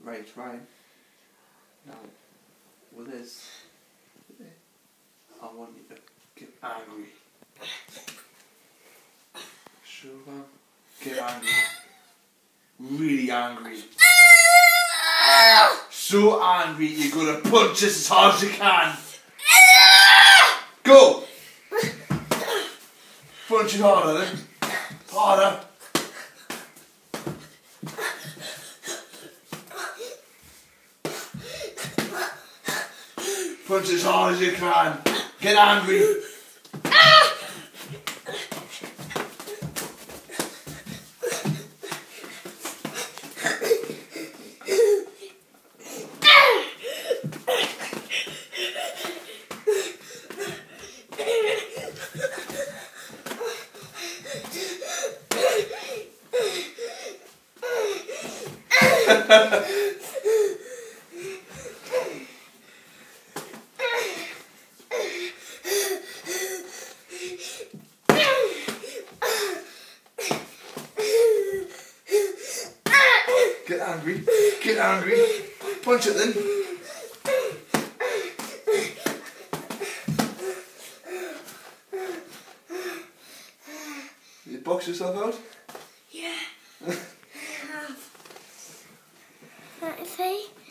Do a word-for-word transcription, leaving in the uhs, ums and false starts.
Right, right. Now, with this, I want you to get angry. Sure, man. Get angry. Really angry. So angry you're gonna punch this as hard as you can. Go! Punch it harder then. Harder. Punch as hard as you can. Get angry. Get angry. Get angry. Punch it then. You box yourself out? Yeah. I have. Let me see.